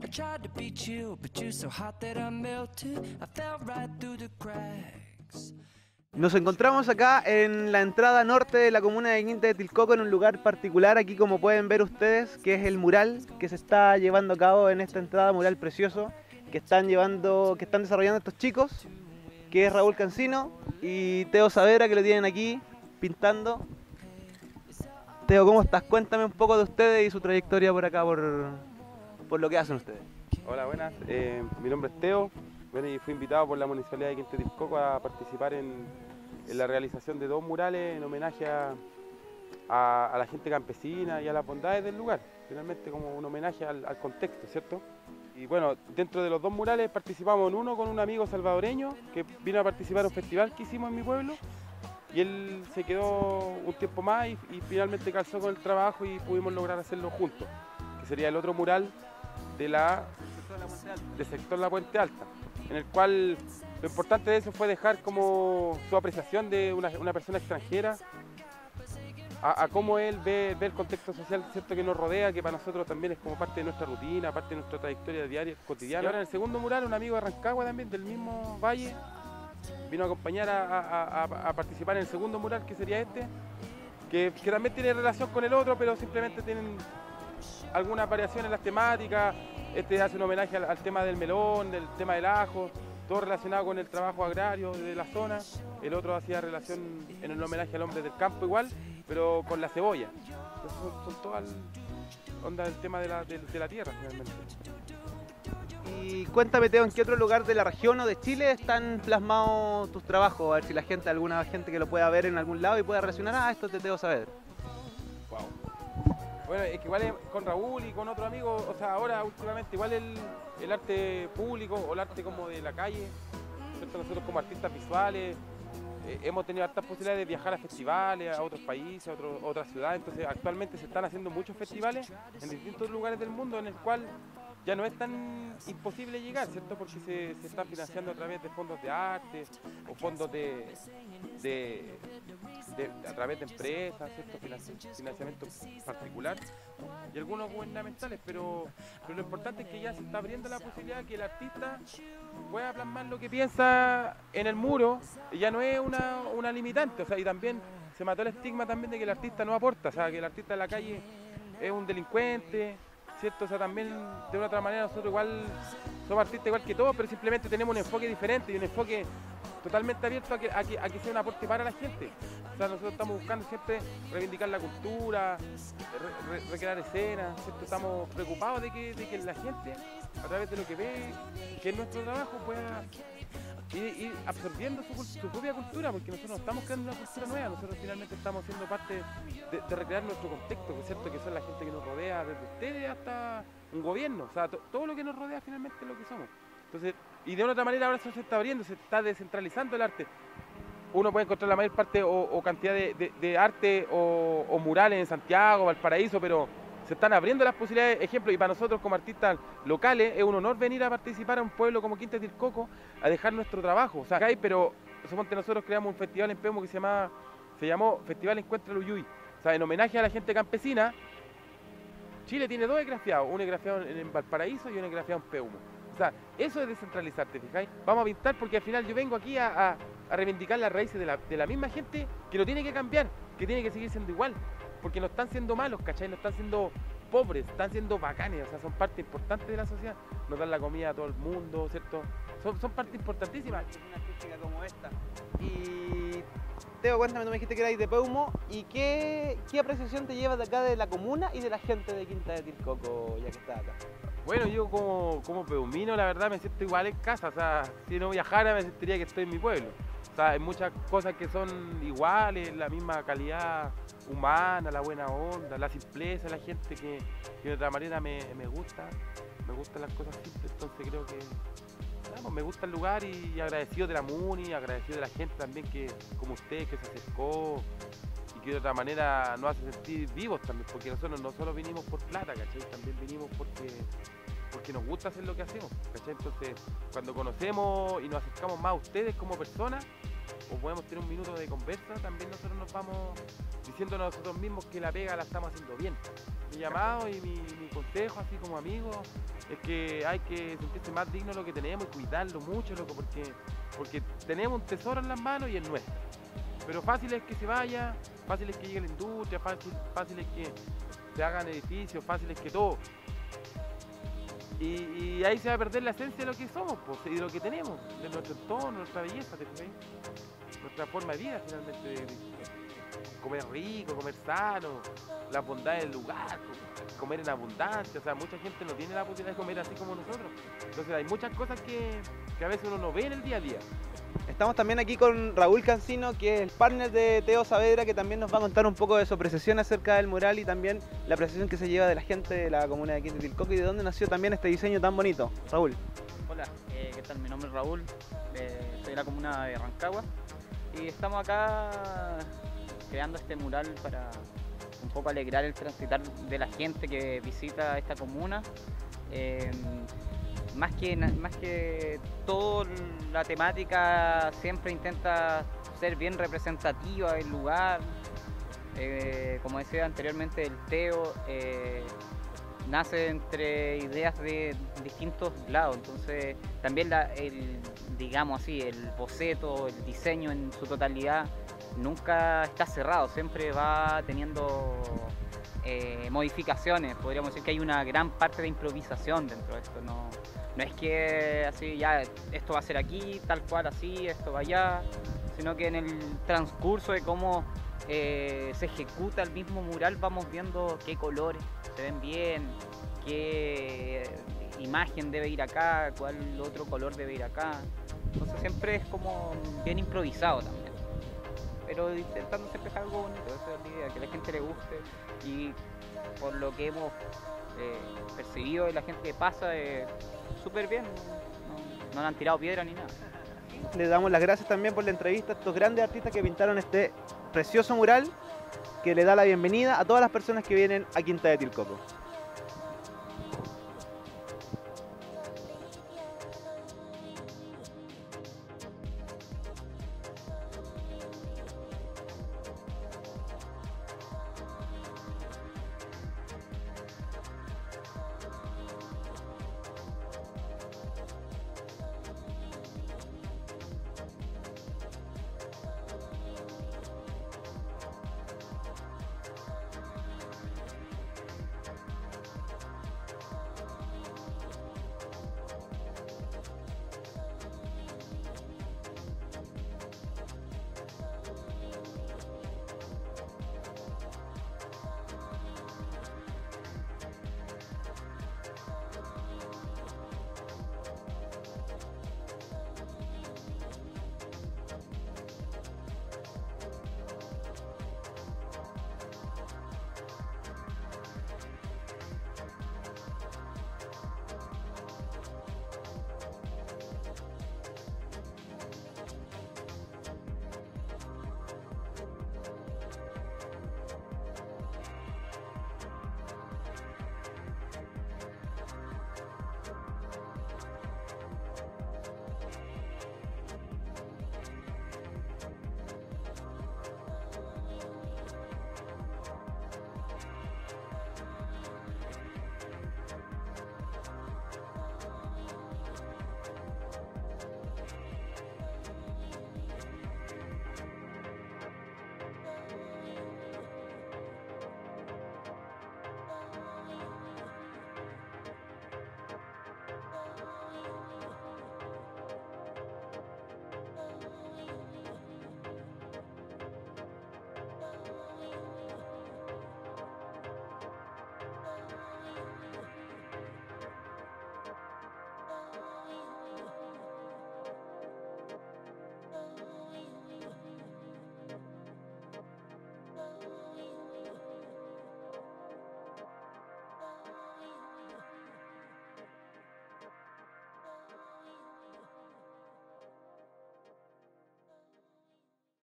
tried to be chill, but you're so hot that I melted. I fell right through the cracks. Nos encontramos acá en la entrada norte de la comuna de Quinta de Tilcoco, en un lugar particular aquí, como pueden ver ustedes, que es el mural que se está llevando a cabo en esta entrada, mural precioso que están desarrollando estos chicos, que es Raúl Cancino y Teo Saavedra, que lo tienen aquí pintando. Teo, ¿cómo estás? Cuéntame un poco de ustedes y su trayectoria por acá, por lo que hacen ustedes. Hola, buenas. Mi nombre es Teo. Bueno, y fui invitado por la Municipalidad de Quinta de Tilcoco a participar en la realización de 2 murales en homenaje a la gente campesina y a las bondades del lugar. Finalmente como un homenaje al contexto, ¿cierto? Y bueno, dentro de los 2 murales participamos en uno con un amigo salvadoreño que vino a participar en un festival que hicimos en mi pueblo. Y él se quedó un tiempo más y finalmente calzó con el trabajo y pudimos lograr hacerlo juntos. Que sería el otro mural del sector La Puente Alta, en el cual lo importante de eso fue dejar como su apreciación de una persona extranjera a cómo él ve el contexto social, ¿cierto?, que nos rodea, que para nosotros también es como parte de nuestra rutina, parte de nuestra trayectoria diaria, cotidiana. Y ahora en el segundo mural, un amigo de Rancagua también, del mismo valle, vino a acompañar a participar en el segundo mural, que sería este, que también tiene relación con el otro, pero simplemente tienen algunas variaciones en las temáticas. Este hace un homenaje al tema del melón, del tema del ajo, todo relacionado con el trabajo agrario de la zona. El otro hacía relación en el homenaje al hombre del campo igual, pero con la cebolla. Entonces son todas onda del tema de la tierra finalmente. Y cuéntame, Teo, ¿en qué otro lugar de la región o de Chile están plasmados tus trabajos? A ver si alguna gente que lo pueda ver en algún lado y pueda relacionar, esto es de Teo Saavedra. Wow. Bueno, es que igual con Raúl y con otro amigo, o sea, ahora últimamente igual el arte público o el arte como de la calle, ¿cierto? Nosotros como artistas visuales hemos tenido hartas posibilidades de viajar a festivales, a otros países, a otras ciudades. Entonces actualmente se están haciendo muchos festivales en distintos lugares del mundo en el cual ya no es tan imposible llegar, ¿cierto? Porque se están financiando a través de fondos de arte o fondos a través de empresas, ¿cierto? Financiamiento particular y algunos gubernamentales, pero lo importante es que ya se está abriendo la posibilidad de que el artista pueda plasmar lo que piensa en el muro, y ya no es una limitante, o sea, y también se mató el estigma también de que el artista no aporta, o sea, que el artista de la calle es un delincuente, ¿cierto? O sea, también de una otra manera nosotros igual somos artistas igual que todos, pero simplemente tenemos un enfoque diferente y un enfoque totalmente abierto a que sea un aporte para la gente. O sea, nosotros estamos buscando siempre reivindicar la cultura, recrear escenas, ¿cierto? Estamos preocupados de que la gente, a través de lo que ve, que es nuestro trabajo, pueda ir absorbiendo su propia cultura, porque nosotros no estamos creando una cultura nueva, nosotros finalmente estamos siendo parte de recrear nuestro contexto, que es cierto que son la gente que nos rodea, desde ustedes hasta un gobierno, o sea, todo lo que nos rodea finalmente es lo que somos. Entonces, y de una otra manera ahora eso se está abriendo, se está descentralizando el arte. Uno puede encontrar la mayor parte o cantidad de arte o murales en Santiago, Valparaíso, pero se están abriendo las posibilidades, ejemplo, y para nosotros como artistas locales es un honor venir a participar a un pueblo como Quinta de Tilcoco a dejar nuestro trabajo. O sea, pero suponte nosotros creamos un festival en Peumo que se llamó Festival Encuentra el Uyuy. O sea, en homenaje a la gente campesina. Chile tiene 2 esgrafiados, uno esgrafiado en Valparaíso y uno esgrafiado en Peumo. O sea, eso es descentralizar, ¿te fijáis? Vamos a pintar porque al final yo vengo aquí a reivindicar las raíces de la misma gente que no tiene que cambiar, que tiene que seguir siendo igual. Porque no están siendo malos, ¿cachai? No están siendo pobres, están siendo bacanes, o sea, son parte importante de la sociedad. Nos dan la comida a todo el mundo, ¿cierto? Son parte importantísima. Una artística como esta. Y Teo, cuéntame, tú me dijiste que erais de Peumo, ¿y qué apreciación te llevas de acá de la comuna y de la gente de Quinta de Tilcoco, ya que estás acá? Bueno, yo como peumino, la verdad me siento igual en casa, o sea, si no viajara me sentiría que estoy en mi pueblo. O sea, hay muchas cosas que son iguales, la misma calidad humana, la buena onda, la simpleza de la gente que de otra manera me gustan las cosas simples, entonces creo que pues me gusta el lugar y agradecido de la MUNI, agradecido de la gente también que como usted que se acercó y que de otra manera nos hace sentir vivos también, porque nosotros no solo vinimos por plata, ¿cachai? También vinimos porque nos gusta hacer lo que hacemos, ¿cachai? Entonces cuando conocemos y nos acercamos más a ustedes como personas, o podemos tener un minuto de conversa, también nosotros nos vamos diciendo a nosotros mismos que la pega la estamos haciendo bien. llamado y mi consejo, así como amigo, es que hay que sentirse más digno de lo que tenemos y cuidarlo mucho, loco, porque tenemos un tesoro en las manos y es nuestro. Pero fácil es que se vaya, fácil es que llegue la industria, fácil es que se hagan edificios, fácil es que todo. Y ahí se va a perder la esencia de lo que somos, pues, y de lo que tenemos, de nuestro entorno, nuestra belleza, ¿te fijas? Nuestra forma de vida, finalmente, de comer rico, comer sano, la bondad del lugar, comer en abundancia. O sea, mucha gente no tiene la posibilidad de comer así como nosotros. Entonces hay muchas cosas que a veces uno no ve en el día a día. Estamos también aquí con Raúl Cancino, que es el partner de Teo Saavedra, que también nos va a contar un poco de su apreciación acerca del mural y también la apreciación que se lleva de la gente de la comuna de Quinta de Tilcoco y de dónde nació también este diseño tan bonito. Raúl. Hola, ¿qué tal? Mi nombre es Raúl, soy de la comuna de Rancagua y estamos acá creando este mural para un poco alegrar el transitar de la gente que visita esta comuna. Más que todo, la temática siempre intenta ser bien representativa del lugar. Como decía anteriormente, el Teo nace entre ideas de distintos lados, entonces también digamos así, el boceto, el diseño en su totalidad nunca está cerrado, siempre va teniendo modificaciones. Podríamos decir que hay una gran parte de improvisación dentro de esto, no es que así ya esto va a ser aquí, tal cual así, esto va allá, sino que en el transcurso de cómo se ejecuta el mismo mural vamos viendo qué colores se ven bien, qué imagen debe ir acá, cuál otro color debe ir acá. Entonces siempre es como bien improvisado también, pero intentando siempre dejar algo bonito. Esa es la idea, que a la gente le guste, y por lo que hemos percibido de la gente que pasa, súper bien, no le han tirado piedra ni nada. Le damos las gracias también por la entrevista a estos grandes artistas que pintaron este precioso mural que le da la bienvenida a todas las personas que vienen a Quinta de Tilcoco.